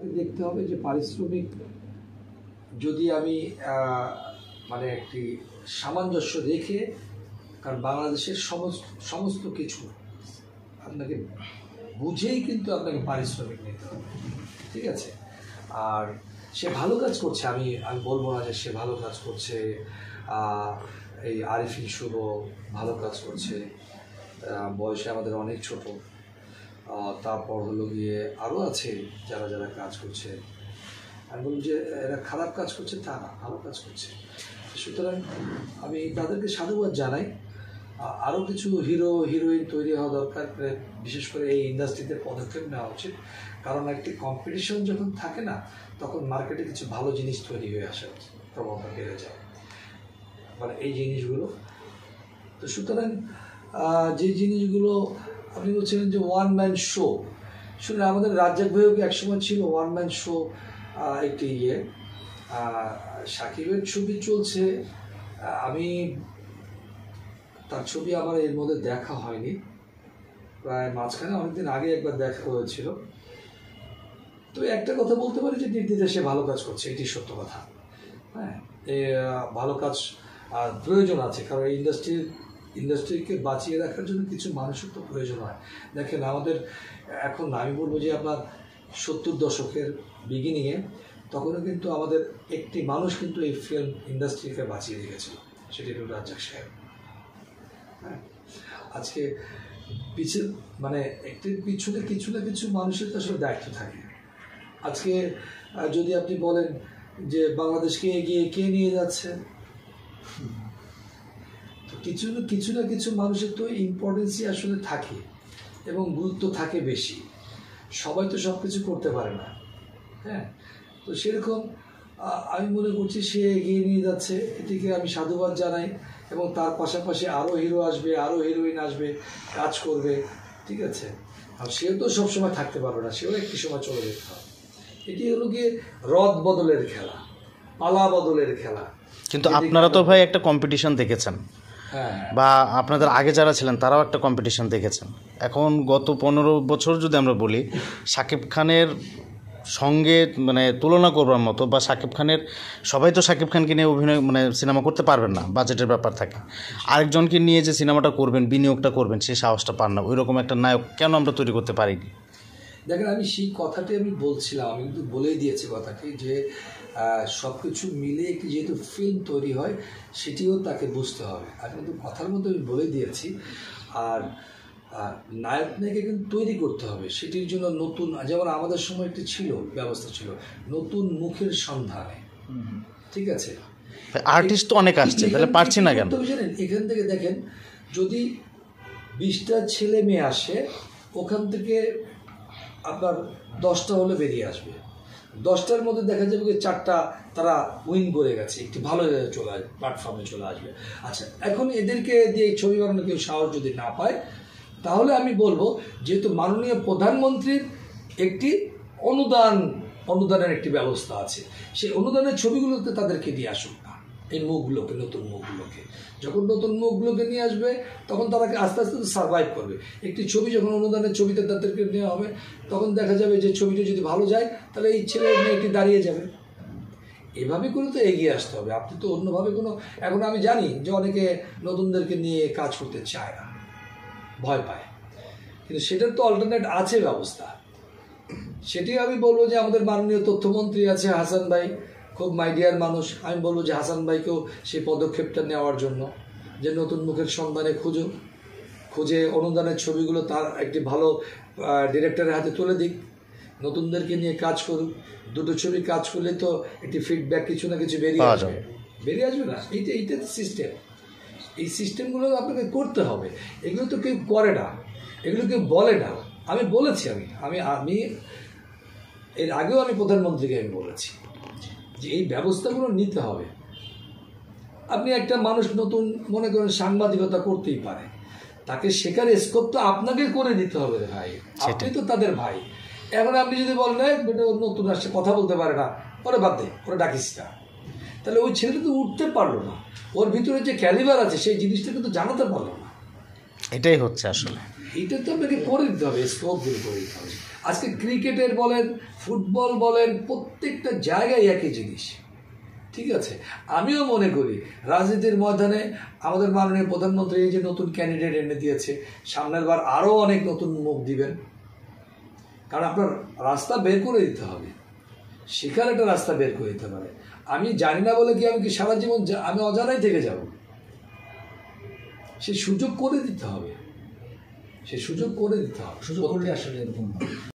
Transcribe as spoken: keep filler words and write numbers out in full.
আপনাকে দেখতে হবে যে পারিশ্রমিক যদি আমি মানে একটি সামঞ্জস্য রেখে, কারণ বাংলাদেশের সমস্ত সমস্ত কিছু আপনাকে বুঝেই কিন্তু আপনাকে পারিশ্রমিক নিতে হবে, ঠিক আছে? আর সে ভালো কাজ করছে, আমি আমি বলবো না যে সে ভালো কাজ করছে, এই আরিফিন শুভ ভালো কাজ করছে, বয়সে আমাদের অনেক ছোট, তারপর হলো গিয়ে আরও আছে যারা যারা কাজ করছে। আমি বলব যে এরা খারাপ কাজ করছে তা না, ভালো কাজ করছে। সুতরাং আমি তাদেরকে সাধুবাদ জানাই। আরও কিছু হিরো হিরোইন তৈরি হওয়া দরকার, বিশেষ করে এই ইন্ডাস্ট্রিতে পদক্ষেপ নেওয়া উচিত। কারণ একটি কম্পিটিশন যখন থাকে না, তখন মার্কেটে কিছু ভালো জিনিস তৈরি হয়ে আসে, প্রবণতা বেড়ে যায়, মানে এই জিনিসগুলো। তো সুতরাং যে জিনিসগুলো আপনি বলছিলেন যে ওয়ান ম্যান শো, শুনে আমাদের রাজ্জাক ভাইও কি একসময় ছিল ওয়ান ম্যান শো একটি ইয়ে। শাকিবের ছবি চলছে, আমি তার ছবি আমার এর মধ্যে দেখা হয়নি, প্রায় মাঝখানে অনেকদিন আগে একবার দেখা হয়েছিল। তো একটা কথা বলতে পারি যে নির্দ্বিধায় সে ভালো কাজ করছে, এটি সত্য কথা। হ্যাঁ, ভালো কাজ প্রয়োজন আছে, কারণ এই ইন্ডাস্ট্রির ইন্ডাস্ট্রিকে বাঁচিয়ে রাখার জন্য কিছু মানুষের তো প্রয়োজন হয়। দেখেন আমাদের এখন আমি বলবো যে আপনার সত্তর দশকের বিগিনিংয়ে তখনও কিন্তু আমাদের একটি মানুষ কিন্তু এই ফিল্ম ইন্ডাস্ট্রিকে বাঁচিয়ে রেখেছিল, সেটি হল রাজ্জাক সাহেব। হ্যাঁ, আজকে পিছনে মানে একটি পিছনে কিছু না কিছু মানুষের তো আসলে দায়িত্ব থাকে। আজকে যদি আপনি বলেন যে বাংলাদেশকে এগিয়ে কে নিয়ে যাচ্ছে, তো কিছু না কিছু না কিছু মানুষের তো ইম্পর্টেন্সই আসলে থাকে এবং গুরুত্ব থাকে বেশি। সবাই তো সব কিছু করতে পারে না। হ্যাঁ, তো সেরকম আমি মনে করছি সে এগিয়ে নিয়ে যাচ্ছে, এটিকে আমি সাধুবাদ জানাই। এবং তার পাশাপাশি আরও হিরো আসবে, আরও হিরোইন আসবে, কাজ করবে, ঠিক আছে? আর সেও তো সবসময় থাকতে পারবে না, সেও একটি সময় চলে যেতে হবে। এটি হলো গিয়ে রদ বদলের খেলা, পালা বদলের খেলা। কিন্তু আপনারা তো ভাই একটা কম্পিটিশন দেখেছেন, হ্যাঁ, বা আপনাদের আগে যারা ছিলেন তারাও একটা কম্পিটিশন দেখেছেন। এখন গত পনেরো বছর যদি আমরা বলি, শাকিব খানের সঙ্গে মানে তুলনা করবার মতো, বা শাকিব খানের সবাই তো শাকিব খানকে নিয়ে অভিনয় মানে সিনেমা করতে পারবেন না, বাজেটের ব্যাপার থাকে। আরেকজনকে নিয়ে যে সিনেমাটা করবেন, বিনিয়োগটা করবেন, সেই সাহসটা পান না। ওই রকম একটা নায়ক কেন আমরা তৈরি করতে পারিনি? দেখেন, আমি সেই কথাটি আমি বলছিলাম, আমি কিন্তু বলেই দিয়েছি কথাটি যে সব কিছু মিলে একটি যেহেতু ফিল্ম তৈরি হয়, সেটিও তাকে বুঝতে হবে। আর কিন্তু কথার মধ্যে আমি বলে দিয়েছি। আর নায়ক নায়িকা কিন্তু তৈরি করতে হবে, সেটির জন্য নতুন, যেমন আমাদের সময় একটি ছিল, ব্যবস্থা ছিল নতুন মুখের সন্ধানে, ঠিক আছে? আর্টিস্ট তো অনেক আসছে, তাহলে পারছি না কেন? জানেন, এখান থেকে দেখেন, যদি বিশটা ছেলে মেয়ে আসে, ওখান থেকে আপনার দশটা হলে বেরিয়ে আসবে। দশটার মধ্যে দেখা যাবে যে চারটা তারা উইন করে গেছে, একটি ভালো জায়গায় চলে আসবে, প্ল্যাটফর্মে চলে আসবে। আচ্ছা, এখন এদেরকে দিয়ে ছবি বানানো কেউ সাহস যদি না পায়, তাহলে আমি বলবো যেহেতু মাননীয় প্রধানমন্ত্রীর একটি অনুদান অনুদানের একটি ব্যবস্থা আছে, সেই অনুদানের ছবিগুলোতে তাদেরকে দিয়ে আসুক না, এই মুখগুলোকে, নতুন মুখগুলোকে। যখন নতুন মুখগুলোকে নিয়ে আসবে, তখন তারা আস্তে আস্তে সার্ভাইভ করবে। একটি ছবি যখন অনুদানের ছবিতে তাদেরকে নেওয়া হবে, তখন দেখা যাবে যে ছবিটা যদি ভালো যায়, তাহলে এই ছেলে মেয়েটি দাঁড়িয়ে যাবে। এভাবে করে তো এগিয়ে আসতে হবে। আপনি তো অন্যভাবে কোনো, এখন আমি জানি যে অনেকে নতুনদেরকে নিয়ে কাজ করতে চায় না, ভয় পায়, কিন্তু সেটার তো অল্টারনেট আছে ব্যবস্থা। সেটি আমি বলবো যে আমাদের মাননীয় তথ্যমন্ত্রী আছে হাসান ভাই, খুব মাইডিয়ার মানুষ। আমি বলবো যে হাসান ভাইকেও সেই পদক্ষেপটা নেওয়ার জন্য, যে নতুন মুখের সন্ধানে খুঁজো, খুঁজে অনুদানের ছবিগুলো তার একটি ভালো ডিরেক্টরের হাতে তুলে দিক, নতুনদেরকে নিয়ে কাজ করুক। দুটো ছবি কাজ করলে তো একটি ফিডব্যাক কিছু না কিছু বেরিয়ে আসবে, বেরিয়ে আসবে না? এইটা এইটা সিস্টেম। এই সিস্টেমগুলো আপনাকে করতে হবে। এগুলো তো কেউ করে না, এগুলো কেউ বলে না। আমি বলেছি, আমি আমি আমি এর আগেও আমি প্রধানমন্ত্রীকে আমি বলেছি যে এই ব্যবস্থাগুলো নিতে হবে। আপনি একটা মানুষ নতুন মনে করেন সাংবাদিকতা করতেই পারে, তাকে শেখার স্কোপ তো আপনাকে করে দিতে হবে রে ভাই, আপনি তো তাদের ভাই। এখন আপনি যদি বলেন বেটা নতুন আসছে, কথা বলতে পারে না, ওরে বাদ দে, ওরা ডাকিস না, তাহলে ওই ছেলেটা তো উঠতে পারলো না। ওর ভিতরে যে ক্যালিবার আছে সেই জিনিসটা কিন্তু জানাতে পারলো না। এটাই হচ্ছে আসলে, এটা তো আপনাকে করে দিতে হবে, স্কোপগুলো করে দিতে হবে। আজকে ক্রিকেটের বলেন, ফুটবল বলেন, প্রত্যেকটা জায়গায় একই জিনিস। ঠিক আছে, আমিও মনে করি রাজনীতির ময়দানে আমাদের মাননীয় প্রধানমন্ত্রী এই যে নতুন ক্যান্ডিডেট এনে দিয়েছে, সামনের বার আরও অনেক নতুন মুখ দিবেন। কারণ আপনার রাস্তা বের করে দিতে হবে, সেখানে একটা রাস্তা বের করে দিতে পারে। আমি জানি না বলে কি আমি কি সারা জীবন আমি অজানাই থেকে যাব? সে সুযোগ করে দিতে হবে, সে সুযোগ করে দিতে হবে। সুযোগ করলে আসলে এরকম